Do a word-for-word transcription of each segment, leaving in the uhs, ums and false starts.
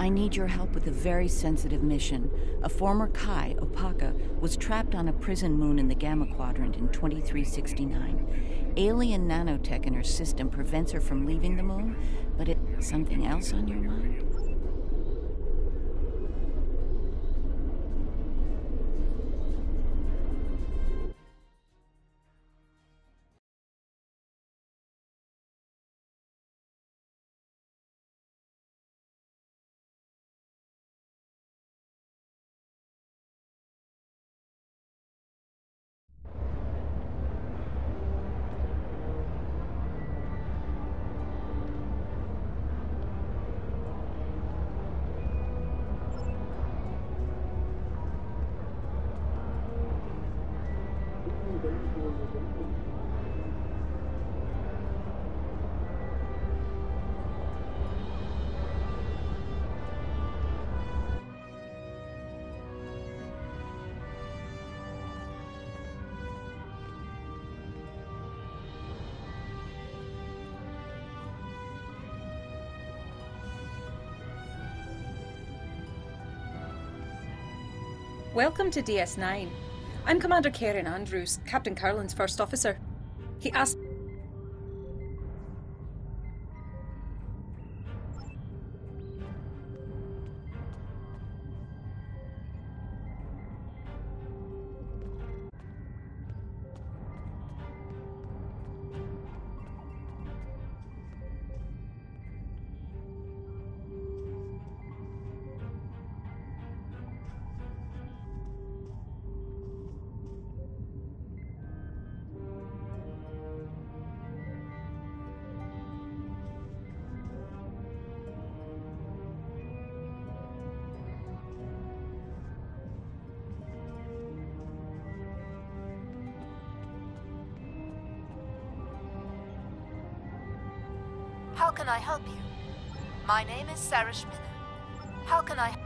I need your help with a very sensitive mission. A former Kai, Opaka, was trapped on a prison moon in the Gamma Quadrant in twenty-three sixty-nine. Alien nanotech in her system prevents her from leaving the moon, but it... Something else on your mind? Welcome to D S nine. I'm Commander Karen Andrews, Captain Carlin's first officer. He asked... How can I help you? My name is Sarah Schminner. How can I...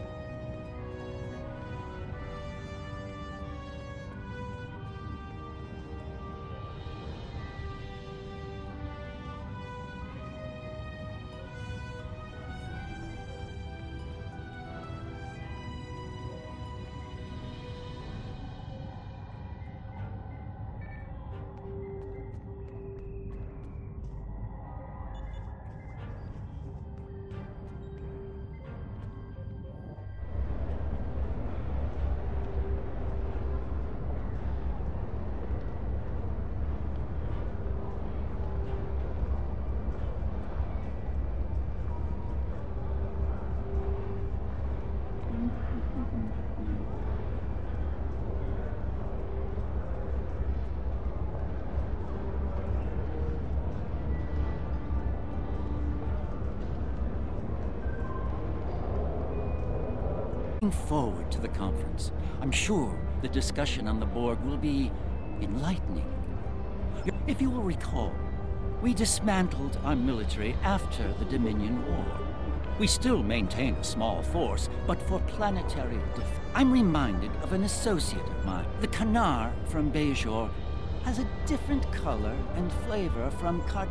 Looking forward to the conference. I'm sure the discussion on the Borg will be enlightening. If you will recall, we dismantled our military after the Dominion War. We still maintain a small force, but for planetary defense. I'm reminded of an associate of mine. The Kanar from Bajor has a different color and flavor from Card...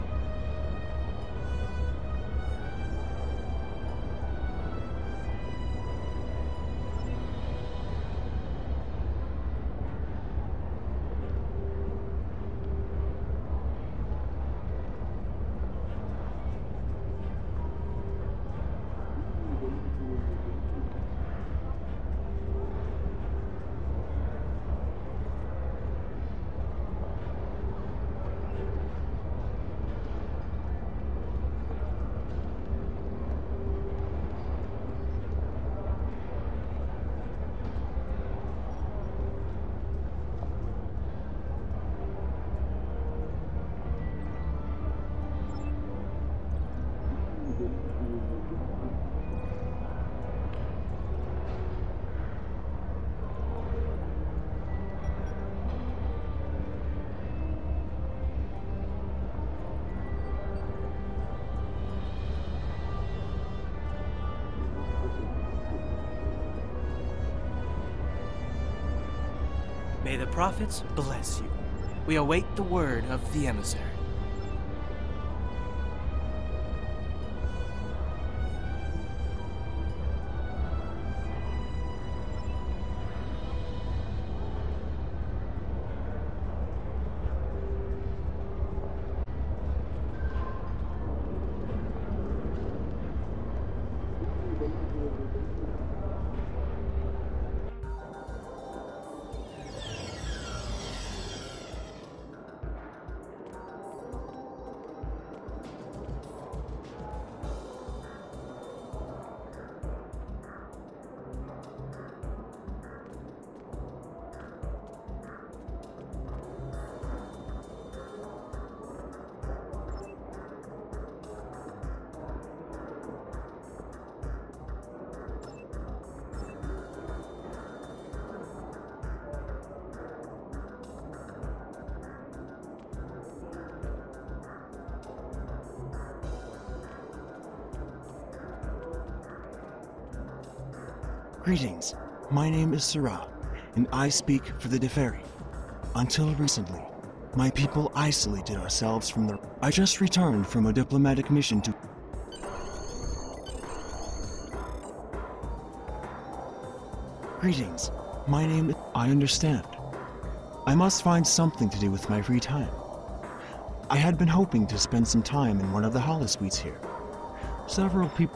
May the prophets bless you. We await the word of the emissary. Greetings. My name is Sarah, and I speak for the Deferi. Until recently, my people isolated ourselves from the... I just returned from a diplomatic mission to... Greetings. My name is... I understand. I must find something to do with my free time. I had been hoping to spend some time in one of the holosuites here. Several people...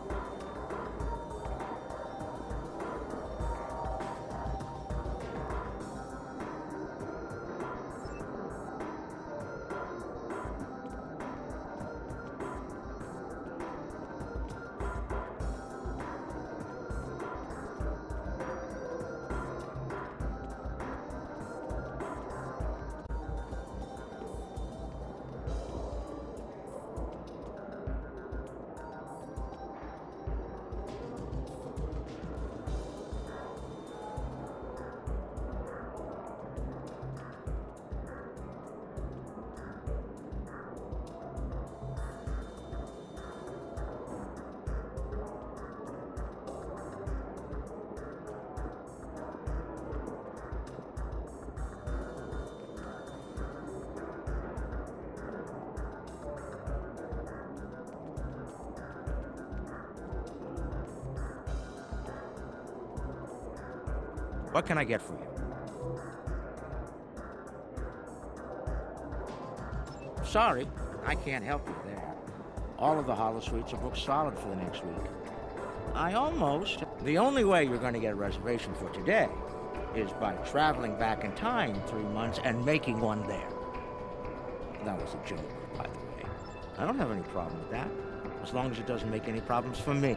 What can I get for you? Sorry, I can't help you there. All of the holosuites are booked solid for the next week. I almost... The only way you're going to get a reservation for today is by traveling back in time three months and making one there. That was a joke, by the way. I don't have any problem with that, as long as it doesn't make any problems for me.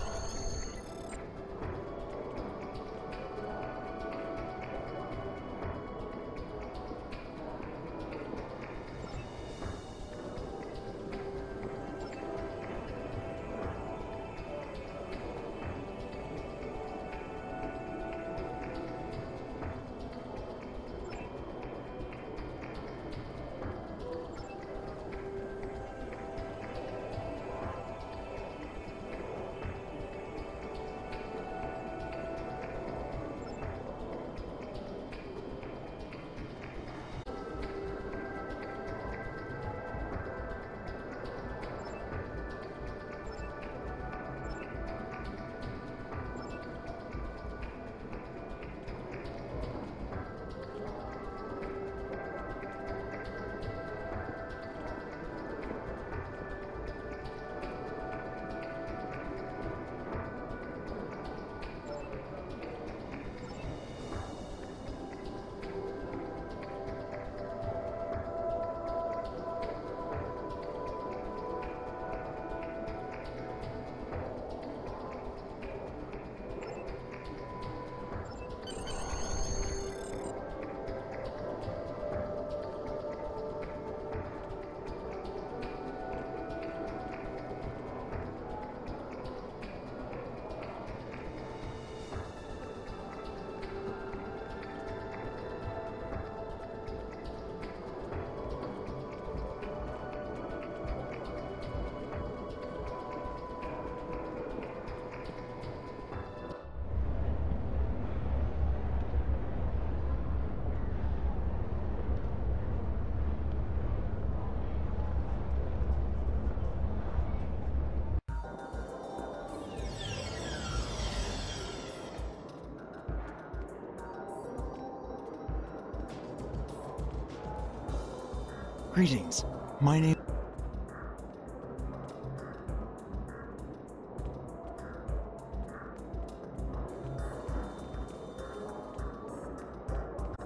Greetings. My name...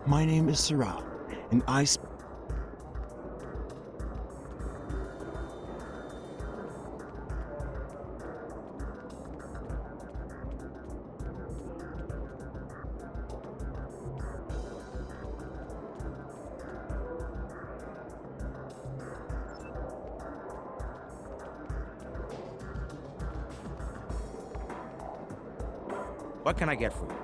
My name is Sarah, and I sp- What can I get for you?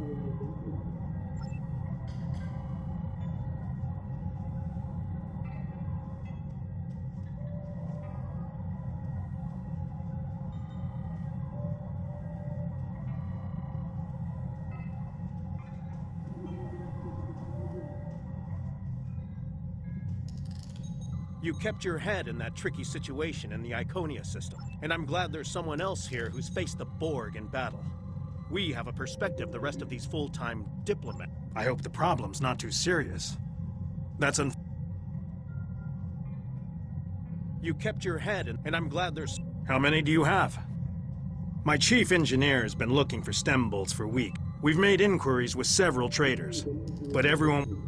You kept your head in that tricky situation in the Iconia system, and I'm glad there's someone else here who's faced the Borg in battle. We have a perspective the rest of these full-time diplomats. I hope the problem's not too serious. That's un- You kept your head in, and I'm glad there's... How many do you have? My chief engineer has been looking for stem bolts for weeks. We've made inquiries with several traders, but everyone...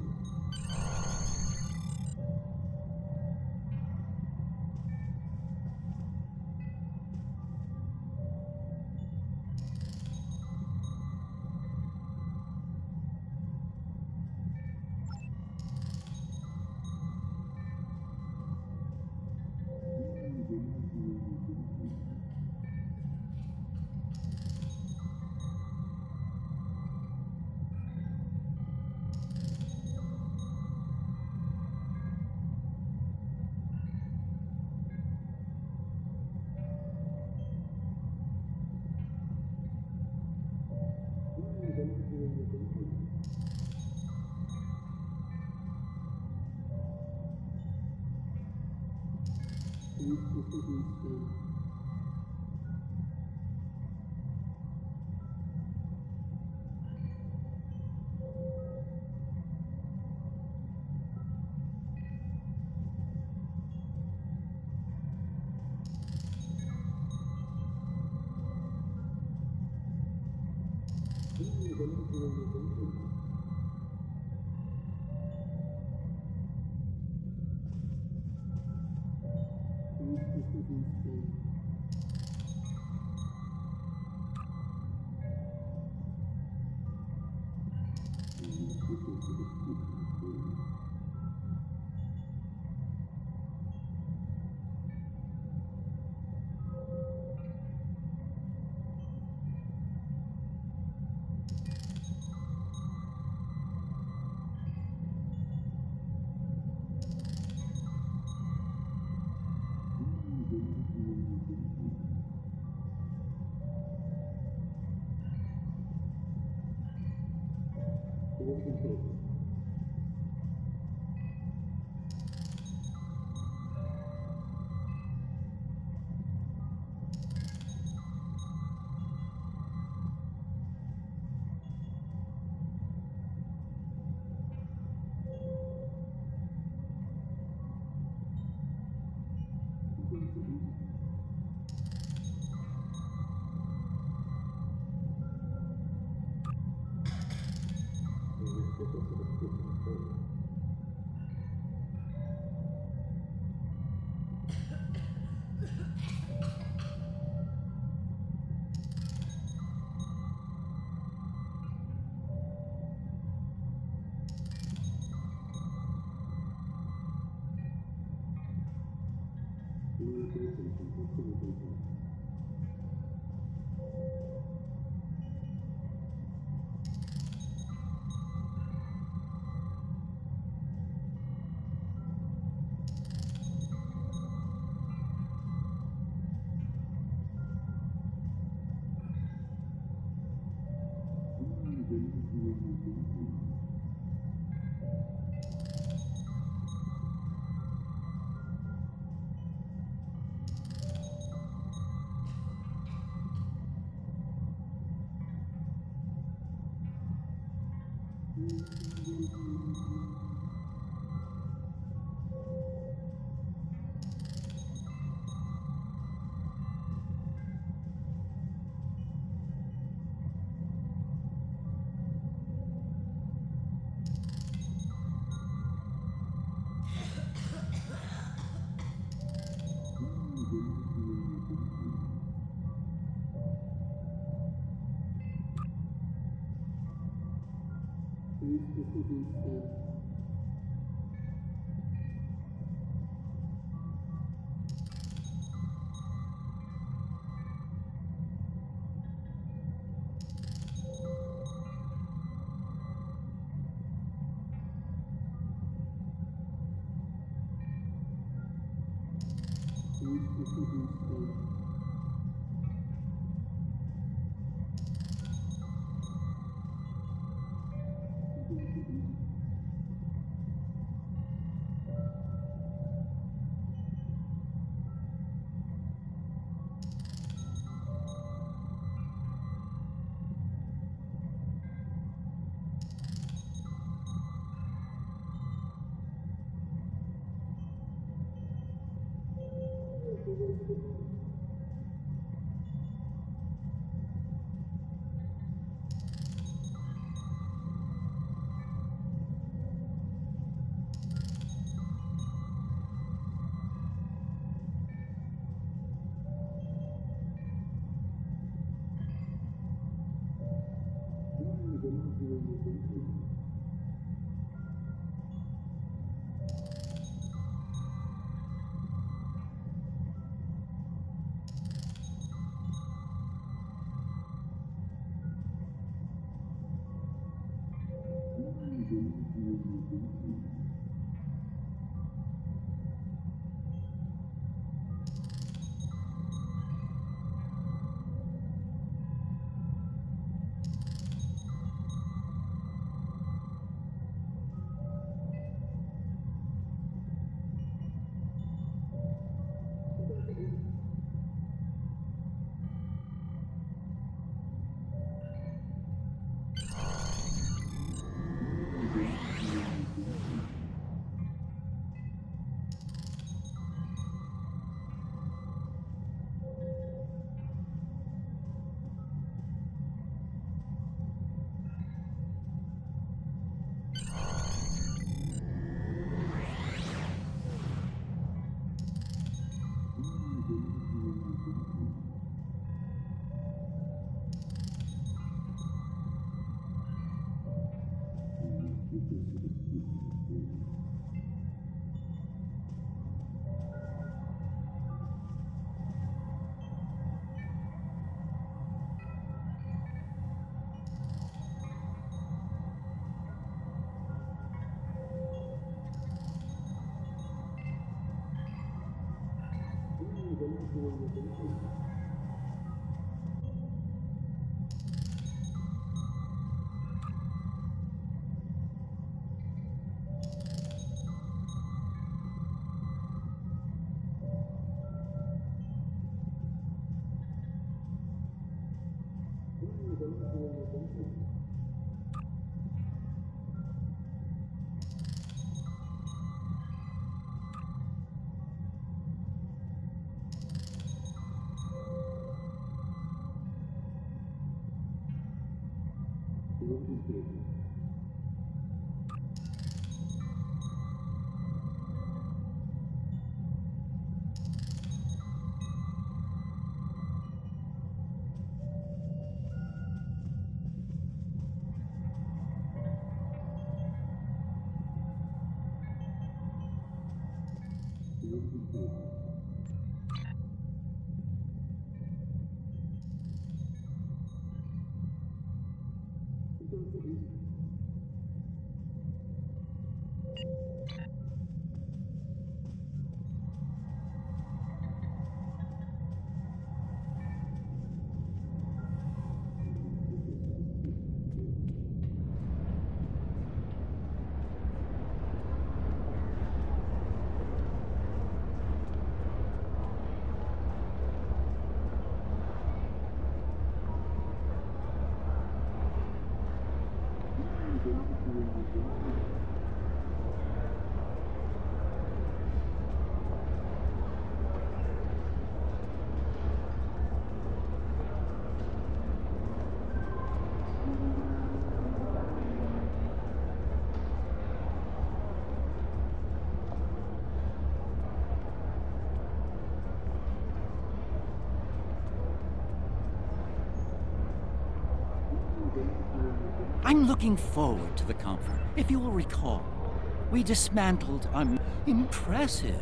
I'm looking forward to the conference. If you will recall, we dismantled un- Impressive.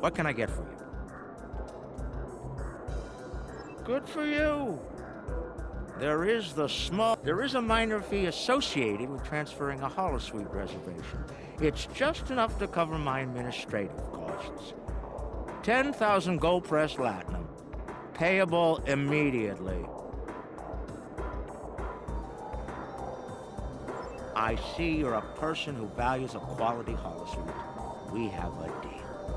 What can I get for you? Good for you. There is the small... There is a minor fee associated with transferring a holosuite reservation. It's just enough to cover my administrative costs. ten thousand gold press latinum. Payable immediately. I see you're a person who values a quality holosuite. We have a deal.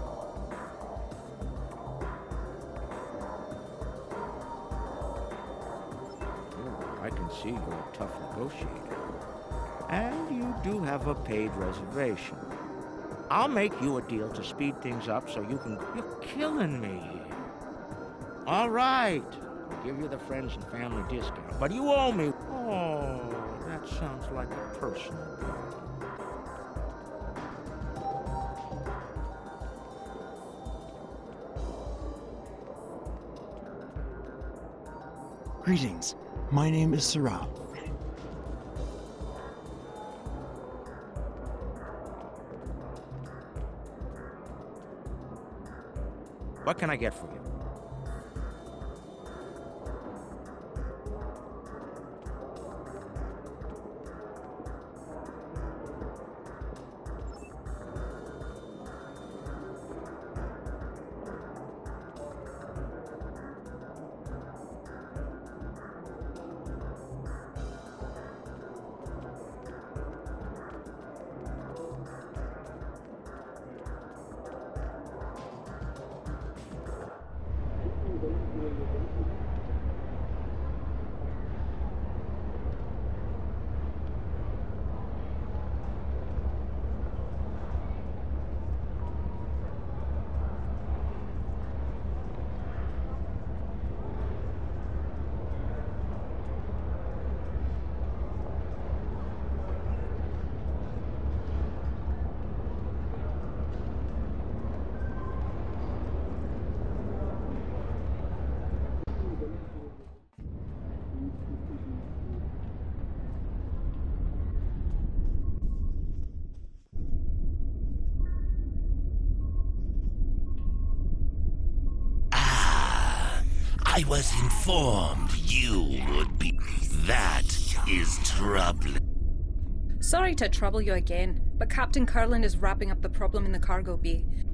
I can see you're a tough negotiator. And you do have a paid reservation. I'll make you a deal to speed things up so you can... You're killing me here. All right. I'll give you the friends and family discount, but you owe me... Oh, that sounds like a personal problem. Greetings. My name is Sarah. What can I get for you? I was informed you would be. That is troubling. Sorry to trouble you again, but Captain Curlin is wrapping up the problem in the cargo bay.